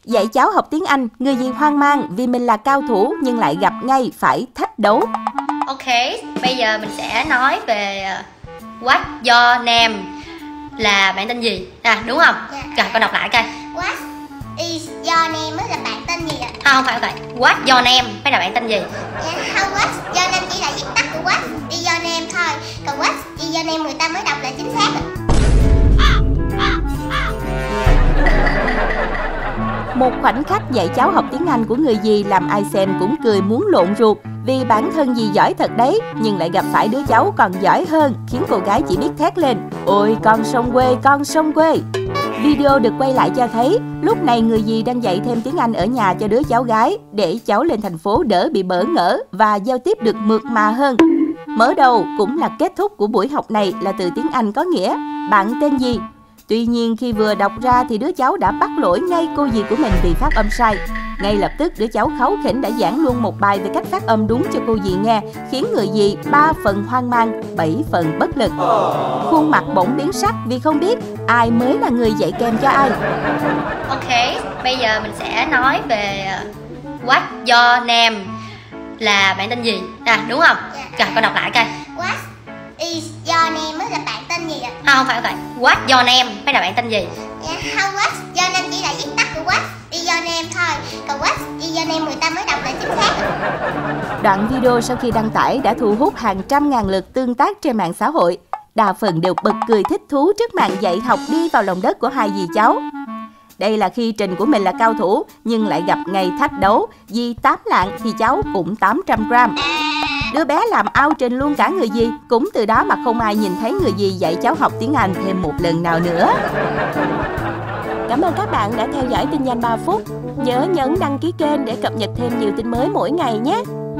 Dạy cháu học tiếng Anh, người gì hoang mang vì mình là cao thủ nhưng lại gặp ngay phải thách đấu. Ok, bây giờ mình sẽ nói về What's your name là bạn tên gì? Đúng không? Rồi, con đọc lại coi. What is your name mới là bạn tên gì ạ? Không phải. What's your name mới là bạn tên gì? Không, what's your name chỉ là viết tắt của what is your name thôi. Còn what is your name người ta mới đọc là chính xác. Một khoảnh khắc dạy cháu học tiếng Anh của người gì làm ai xem cũng cười muốn lộn ruột. Vì bản thân dì giỏi thật đấy, nhưng lại gặp phải đứa cháu còn giỏi hơn, khiến cô gái chỉ biết thét lên: ôi con sông quê, con sông quê. Video được quay lại cho thấy, lúc này người dì đang dạy thêm tiếng Anh ở nhà cho đứa cháu gái, để cháu lên thành phố đỡ bị bỡ ngỡ và giao tiếp được mượt mà hơn. Mở đầu cũng là kết thúc của buổi học này là từ tiếng Anh có nghĩa bạn tên gì. Tuy nhiên khi vừa đọc ra thì đứa cháu đã bắt lỗi ngay cô dì của mình vì phát âm sai. Ngay lập tức đứa cháu kháu khỉnh đã giảng luôn một bài về cách phát âm đúng cho cô dì nghe, khiến người dì 3 phần hoang mang, 7 phần bất lực. Khuôn mặt bỗng biến sắc vì không biết ai mới là người dạy kèm cho ai. Ok, bây giờ mình sẽ nói về What's your name là bạn tên gì? Đúng không? Rồi, con đọc lại coi. What is your name mới là bạn tên gì ạ? Không phải. What's your name mới là bạn tên gì? Không, what your name chỉ là viết tắt của what is your name thôi. Còn what is your name người ta mới đọc là chính xác. Đoạn video sau khi đăng tải đã thu hút hàng trăm ngàn lượt tương tác trên mạng xã hội. Đa phần đều bật cười thích thú trước màn dạy học đi vào lòng đất của hai dì cháu. Đây là khi trình của mình là cao thủ nhưng lại gặp ngay thách đấu. Dì 8 lạng thì cháu cũng 800 gram. Đứa bé làm ao trình luôn cả người dì. Cũng từ đó mà không ai nhìn thấy người dì dạy cháu học tiếng Anh thêm một lần nào nữa. Cảm ơn các bạn đã theo dõi tin nhanh 3 phút. Nhớ nhấn đăng ký kênh để cập nhật thêm nhiều tin mới mỗi ngày nhé.